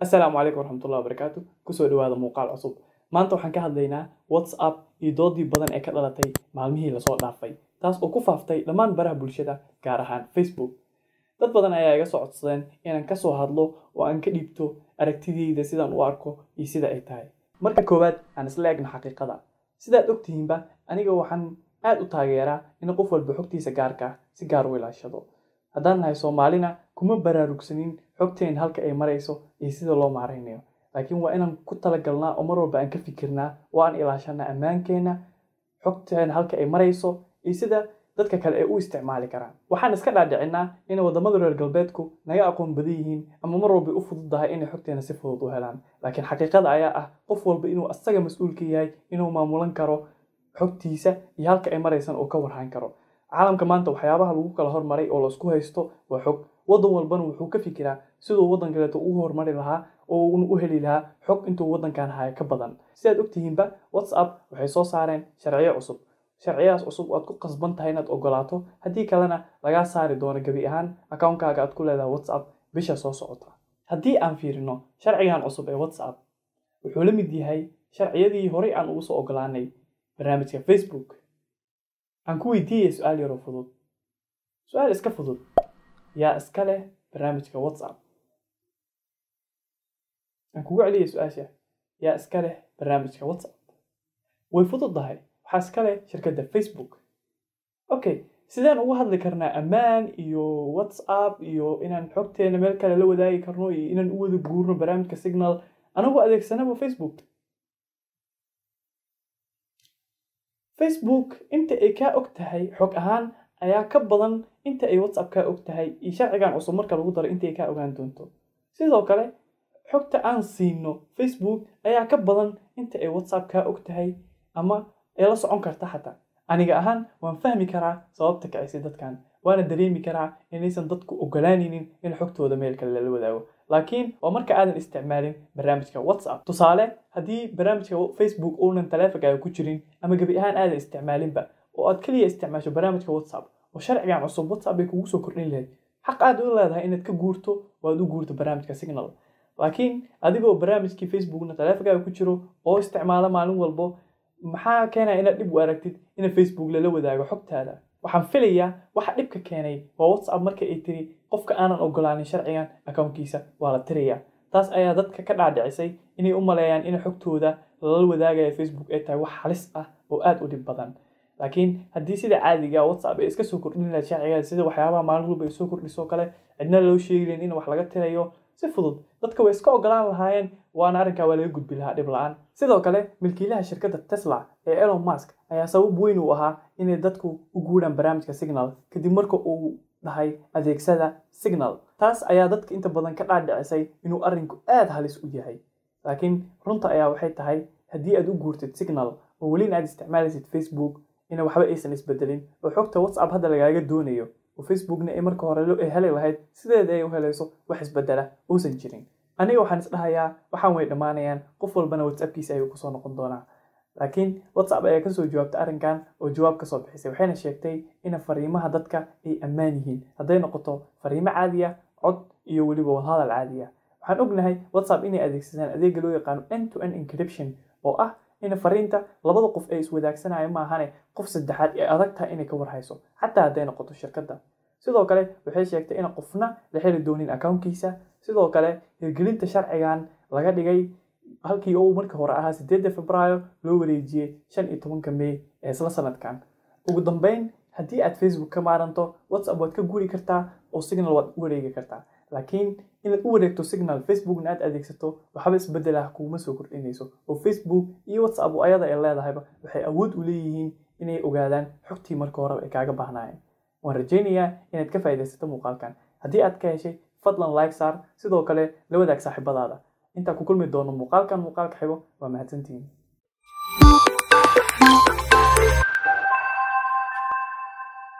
السلام عليكم ورحمة الله وبركاته كسو دواada muuqaal cusub maanta waxaan ka hadlaynaa WhatsApp iyo doodii badan ee ka dhalatay maalmihii la soo dhaafay taas oo ku faaftay dhammaan baraha bulshada gaar ahaan Facebook dad badan ayaa iga soo codsadeen inaan ka soo hadlo oo aan ka dhiibto aragtidayda sidaan u arko iyo sida ay tahay marka koowaad aan isla eegno xaqiiqada sidaad ogtihiinba aniga waxaan aad u taageeraa in qof walba xogtiisa gaarka ah si gaar u ilaashado haddaan nahay Soomaalina kuma baraarugsanin xogteen halka ay marayso iyo sida loo maareynayo laakiin waa inaan ku talagalnaa oo mar walba aan ka fikirnaa oo aan ilaashanaa ammaankeena xogteen halka ay marayso iyo sida dadka kale ay u isticmaali karaan waxaan iska dhaadhicinaa in wadamada reer galbeedku naga aqoon badan yihiin ama mar walba u fududahay in xogteena si fudud u helaan laakiin xaqiiqada ayaa ah qof walba inuu asaga mas'uul ka yahay inuu maamulan karo xogtiisa iyo halka ay maraysan oo ka warhayn karo caalamka maanta waxyaabaha lagu kala hormaray oo la isku haysto waa xog wadan walbana wuxuu ka fikiraa sidoo wadan kale uu hormari lahaa oo uu u heli lahaa xog intuu wadankan hayo ka badan sidaad ogtihiinba WhatsApp waxay soo saareen sharciyo cusub sharciyaas cusub oo aad ku qasban tahay inaad ogolaato haddii kalena laga saari doono gabi ahaan account-kaaga aad ku leedahay WhatsApp bisha soo socota haddii aan fiirino sharcigan cusub ee WhatsApp wuxuu la mid yahay sharciyadii hore aan ugu soo ogolaanay barnaamijka Facebook aan ku weydiiyay su'aal yar oo fudud su'aal iska fudud yaa iska leh barnaamijka WhatsApp aan kugu celiyay su'aasha yaa iska leh barnaamijka WhatsApp way fududahay waxaa iska leh shirkadda Facebook okay sideen ugu hadli karnaa ammaan iyo WhatsApp iyo inaan xogteena meel kale la wadaagi karno iyo inaan u wada guurno barnaamijka Signal anagoo adeegsanaba Facebook inta ay ka og tahay xog ahaan ayaa ka badan inta ay WhatsApp ka og tahay iyo sharcigan cusub marka lagu daro inta ay ka ogaan doonto sidoo kale xogta aan siino Facebook ayaa ka badan inta ay WhatsApp ka og tahay ama ay la socon karta xataa aniga ahaan waan fahmi karaa sababta kacisay dadkan waana dareemi karaa inaysan dadku ogolaaninin in xogtooda meel kale la wadaago laakiin waa marka aadan isticmaalin barnaamijka WhatsApp tusaale haddii barnaamijka Facebook uunan taleefankaaga ku jirin ama gabi ahaan aadan isticmaalinba oo aad kaliya isticmaasho barnaamijka WhatsApp oo sharcigan cusub WhatsApp ay kugu soo kordhin lahayd xaq aad u leedahay inaad ka guurto waad u guurto barnaamijka Signal laakiin adigoo barnaamijkii Facebookna taleefankaaga ku jiro oo isticmaala maalin walba maxaa keenay inaad dib u aragtid in Facebook la wadaago xogtaada waxaan filayaa waxa dhibka keenay waa WhatsApp markay ay tiri qofka aanan ogolaanin sharcigan account-kiisa waa la tirayaa taas ayaa dadka ka dhaadhicisay inay u maleeyaan in xogtooda la wadaagayo Facebook ay tahay wax halis ah oo aad u dhib badan laakiin haddii sida caadiga WhatsApp ay iska soo kordhin lahayd sharciga sida waxyaabaha maalin walba ay soo kordhiso kale cidna loo sheegin in wax laga tirayo si fudud dadka way iska ogolaan lahaayeen waana arrinka waa laga gudbi lahaa dhib la'aan sidoo kale milkiilaha shirkadda Tesla ee Elon Musk ayaa sabab weyn u ahaa inay dadku u guuraan barnaamijka Signal kadib markii uu dhahay adeegsada Signal taas ayaa dadka inta badan ka dhaadhicisay inuu arrinku aad halis u yahay laakiin runta ayaa waxay tahay haddii aad u guurtid Signal oo weli aad isticmaalaysid Facebook ina waxba aysan isbedelin oo xogta WhatsApp hadda lagaaga doonayo oo Facebookna ay marka hore loo heli lahayd sideeda ay u helayso wax isbedela uusan jirin aniga waxaan isdhahayaa waxaan way dhamaanayaan qof walbana WhatsApp-kiisa ayuu ku soo noqon doonaa laakiin WhatsApp ayaa ka soo jawaabtay arrinkan oo jawaab ka soo bixisay waxayna sheegtay in fariimaha dadka ay ammaan yihiin hadday noqoto fariimo caadi ah cod iyo waliba hadal caadi ah waxaan ognahay WhatsApp inay adeegsadaan adeeg loo yaqaan end-to-end encryption oo ah in fariinta labada qof ay iswadaagsanayaan ma ahane qof saddexaad ay adag tahay inay ka warhayso xataa hadday noqoto shirkadda sidoo kale waxay sheegtay in qofna la heli doonin account-kiisa sidoo kale hirgelinta sharcigan laga dhigay halkii uu markii hore ahaa 8 Febraayo loo wareejiyay 15 May ee isla sanadkan ugu dambeyn haddii aad Facebook ka maaranto WhatsApp waad ka guuri kartaa oo Signal waad u wareegi kartaa laakiin inaad u wareegto Signal Facebookna aad adeegsato waxba isbedel ah kuma soo kordhinayso oo Facebook iyo WhatsApp oo ayada ay leedahayba waxay awood u leeyihiin inay ogaadaan xogtii markii hore ay kaaga baahnaayeen waan rajaynayaa inaad ka faa'iidaysato muuqaalkan haddii aad ka heshay fadlan like saar sidoo kale la wadaag saaxiibadaada inta ku kulmi doono muuqaalka xigo waa mahadsantihiin